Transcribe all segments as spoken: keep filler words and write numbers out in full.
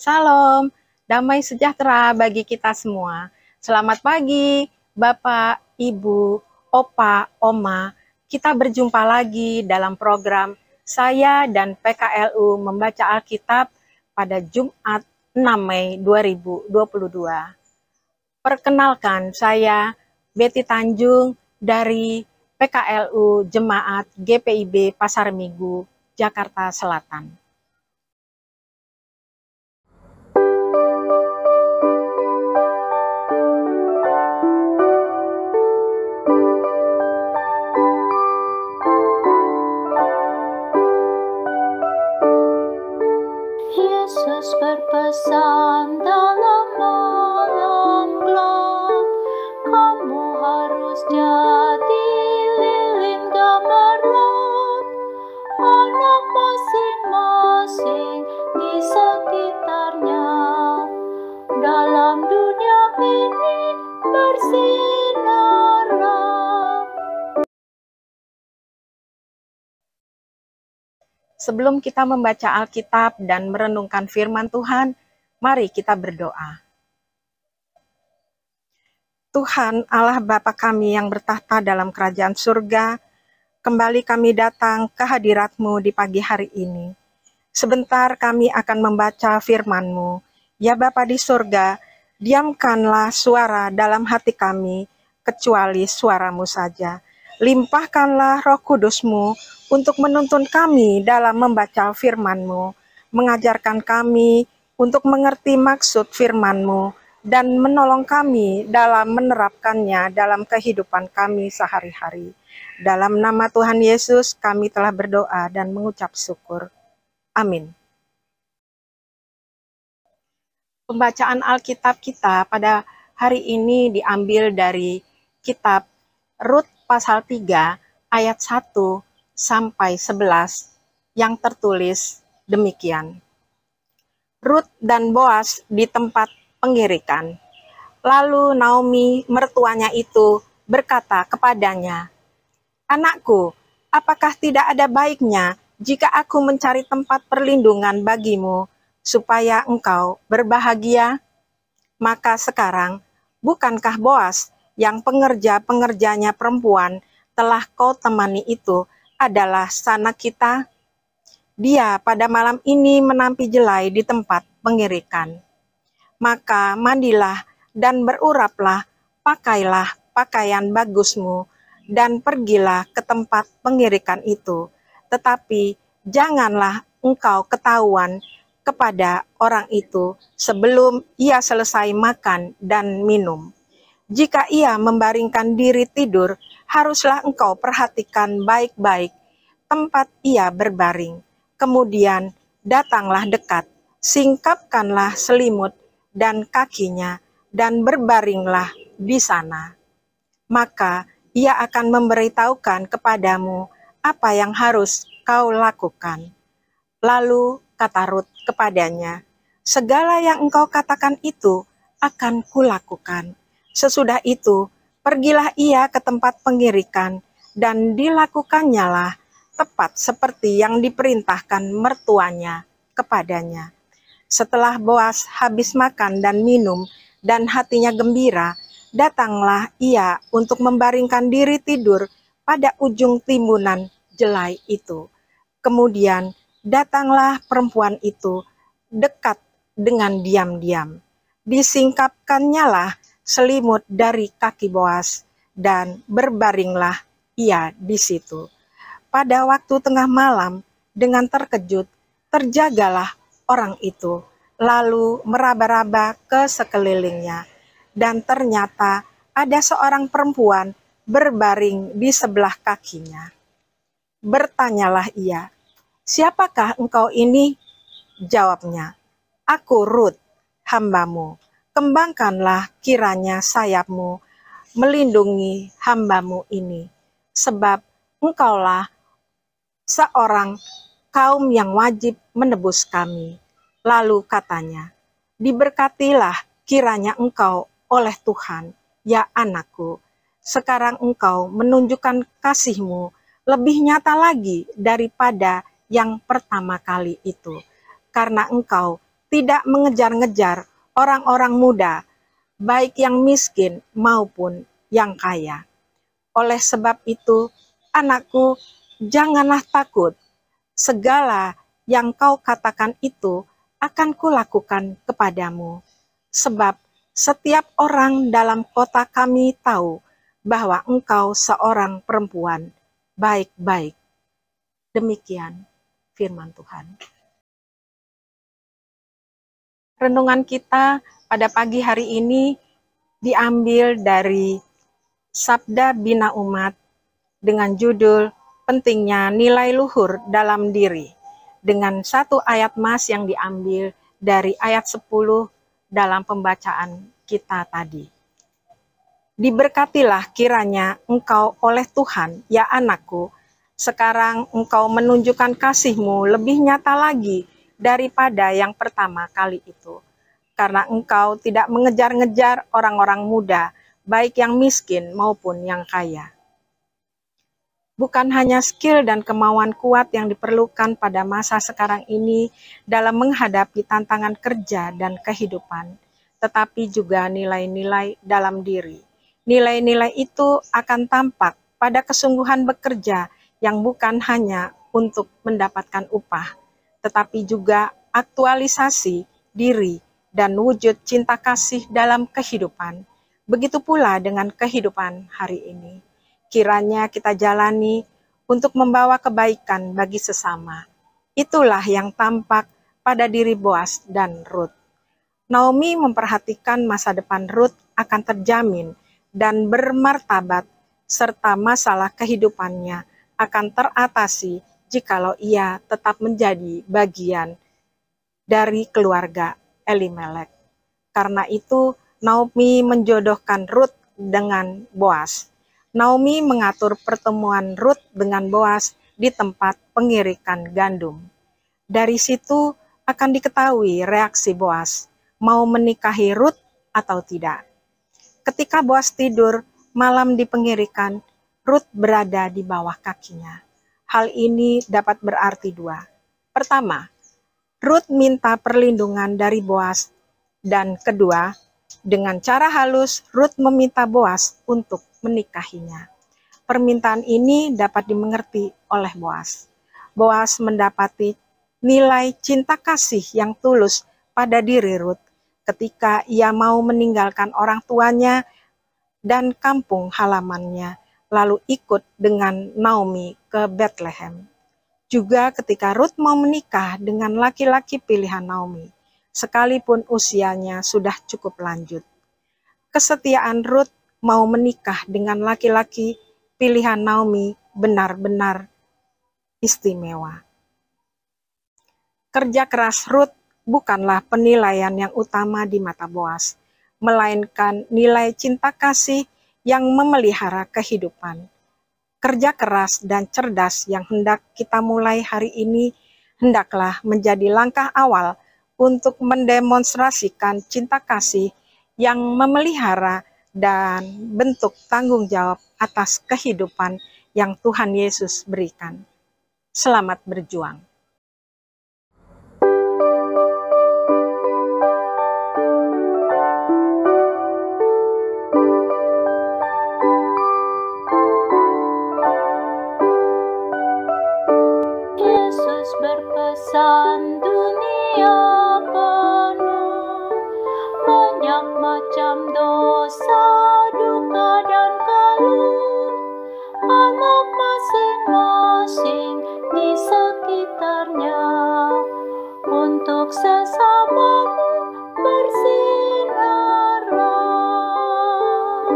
Salam, damai sejahtera bagi kita semua. Selamat pagi, Bapak, Ibu, Opa, Oma. Kita berjumpa lagi dalam program saya dan P K L U membaca Alkitab pada Jumat enam Mei dua ribu dua puluh dua. Perkenalkan, saya Betty Tanjung dari P K L U Jemaat G P I B Pasar Minggu, Jakarta Selatan. Yesus berpesan dalam malam gelap, kamu harus jadi lilin gemerlap, anak masing-masing di sekitarnya, dalam dunia ini bersinarlah. Sebelum kita membaca Alkitab dan merenungkan firman Tuhan, mari kita berdoa. Tuhan Allah Bapa kami yang bertahta dalam kerajaan surga, kembali kami datang ke hadirat-Mu di pagi hari ini. Sebentar kami akan membaca firman-Mu. Ya Bapa di surga, diamkanlah suara dalam hati kami, kecuali suara-Mu saja. Limpahkanlah Roh Kudus-Mu untuk menuntun kami dalam membaca firman-Mu, mengajarkan kami untuk mengerti maksud firman-Mu, dan menolong kami dalam menerapkannya dalam kehidupan kami sehari-hari. Dalam nama Tuhan Yesus kami telah berdoa dan mengucap syukur. Amin. Pembacaan Alkitab kita pada hari ini diambil dari kitab Rut pasal tiga ayat satu sampai sebelas yang tertulis demikian. Rut dan Boas di tempat pengirikan. Lalu Naomi mertuanya itu berkata kepadanya, "Anakku, apakah tidak ada baiknya jika aku mencari tempat perlindungan bagimu supaya engkau berbahagia? Maka sekarang, bukankah Boas yang pengerja-pengerjanya perempuan telah kau temani itu adalah sanak kita? Dia pada malam ini menampi jelai di tempat pengirikan. Maka mandilah dan beruraplah, pakailah pakaian bagusmu, dan pergilah ke tempat pengirikan itu. Tetapi janganlah engkau ketahuan kepada orang itu sebelum ia selesai makan dan minum. Jika ia membaringkan diri tidur, haruslah engkau perhatikan baik-baik tempat ia berbaring. Kemudian datanglah dekat, singkapkanlah selimut dan kakinya, dan berbaringlah di sana. Maka ia akan memberitahukan kepadamu apa yang harus kau lakukan." Lalu kata Rut kepadanya, "Segala yang engkau katakan itu akan kulakukan." Sesudah itu, pergilah ia ke tempat pengirikan, dan dilakukannya tepat seperti yang diperintahkan mertuanya kepadanya. Setelah Boas habis makan dan minum, dan hatinya gembira, datanglah ia untuk membaringkan diri tidur pada ujung timbunan jelai itu. Kemudian datanglah perempuan itu dekat dengan diam-diam. Disingkapkannya lah selimut dari kaki Boas, dan berbaringlah ia di situ. Pada waktu tengah malam, dengan terkejut, terjagalah orang itu, lalu meraba-raba ke sekelilingnya, dan ternyata ada seorang perempuan berbaring di sebelah kakinya. Bertanyalah ia, "Siapakah engkau ini?" Jawabnya, "Aku Rut, hambamu. Kembangkanlah kiranya sayapmu melindungi hambamu ini, sebab engkaulah seorang kaum yang wajib menebus kami." Lalu katanya, "Diberkatilah kiranya engkau oleh Tuhan, ya anakku. Sekarang engkau menunjukkan kasih-Mu lebih nyata lagi daripada yang pertama kali itu, karena engkau tidak mengejar-ngejar orang-orang muda, baik yang miskin maupun yang kaya. Oleh sebab itu, anakku, janganlah takut. Segala yang kau katakan itu akan kulakukan kepadamu. Sebab setiap orang dalam kota kami tahu bahwa engkau seorang perempuan baik-baik. Demikian firman Tuhan. Renungan kita pada pagi hari ini diambil dari Sabda Bina Umat dengan judul Pentingnya Nilai Luhur Dalam Diri, dengan satu ayat mas yang diambil dari ayat sepuluh dalam pembacaan kita tadi. Diberkatilah kiranya engkau oleh Tuhan, ya anakku. Sekarang engkau menunjukkan kasih-Mu lebih nyata lagi daripada yang pertama kali itu. Karena engkau tidak mengejar-ngejar orang-orang muda, baik yang miskin maupun yang kaya. Bukan hanya skill dan kemauan kuat yang diperlukan pada masa sekarang ini dalam menghadapi tantangan kerja dan kehidupan, tetapi juga nilai-nilai dalam diri. Nilai-nilai itu akan tampak pada kesungguhan bekerja yang bukan hanya untuk mendapatkan upah, tetapi juga aktualisasi diri dan wujud cinta kasih dalam kehidupan. Begitu pula dengan kehidupan hari ini. Kiranya kita jalani untuk membawa kebaikan bagi sesama. Itulah yang tampak pada diri Boas dan Ruth. Naomi memperhatikan masa depan Ruth akan terjamin dan bermartabat, serta masalah kehidupannya akan teratasi jikalau ia tetap menjadi bagian dari keluarga Elimelek. Karena itu, Naomi menjodohkan Ruth dengan Boas. Naomi mengatur pertemuan Ruth dengan Boas di tempat pengirikan gandum. Dari situ akan diketahui reaksi Boas, mau menikahi Ruth atau tidak. Ketika Boas tidur malam di pengirikan, Ruth berada di bawah kakinya. Hal ini dapat berarti dua. Pertama, Ruth minta perlindungan dari Boas, dan kedua, dengan cara halus Ruth meminta Boas untuk menikahinya. Permintaan ini dapat dimengerti oleh Boas. Boas mendapati nilai cinta kasih yang tulus pada diri Ruth ketika ia mau meninggalkan orang tuanya dan kampung halamannya, lalu ikut dengan Naomi ke Bethlehem. Juga ketika Ruth mau menikah dengan laki-laki pilihan Naomi, sekalipun usianya sudah cukup lanjut. Kesetiaan Ruth mau menikah dengan laki-laki pilihan Naomi benar-benar istimewa. Kerja keras Ruth bukanlah penilaian yang utama di mata Boas, melainkan nilai cinta kasih yang memelihara kehidupan. Kerja keras dan cerdas yang hendak kita mulai hari ini hendaklah menjadi langkah awal untuk mendemonstrasikan cinta kasih yang memelihara dan bentuk tanggung jawab atas kehidupan yang Tuhan Yesus berikan. Selamat berjuang. Yesus berpesan dunia penuh banyak macam dosa, duka dan keluh. Anak masing-masing di sekitarnya, untuk sesamamu bersinarlah.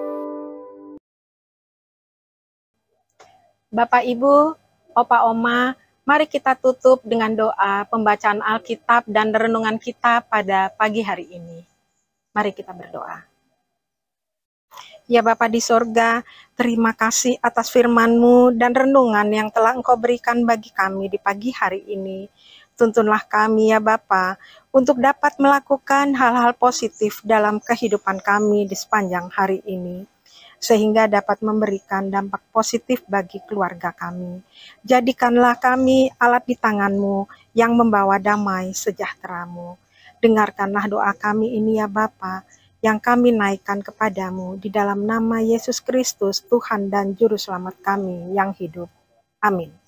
Bapak, Ibu, Opa, Oma, mari kita tutup dengan doa pembacaan Alkitab dan renungan kita pada pagi hari ini. Mari kita berdoa. Ya Bapa di sorga, terima kasih atas firman-Mu dan renungan yang telah Engkau berikan bagi kami di pagi hari ini. Tuntunlah kami ya Bapa, untuk dapat melakukan hal-hal positif dalam kehidupan kami di sepanjang hari ini, sehingga dapat memberikan dampak positif bagi keluarga kami. Jadikanlah kami alat di tangan-Mu yang membawa damai sejahtera-Mu. Dengarkanlah doa kami ini ya Bapa, yang kami naikkan kepadamu di dalam nama Yesus Kristus, Tuhan dan Juru Selamat kami yang hidup. Amin.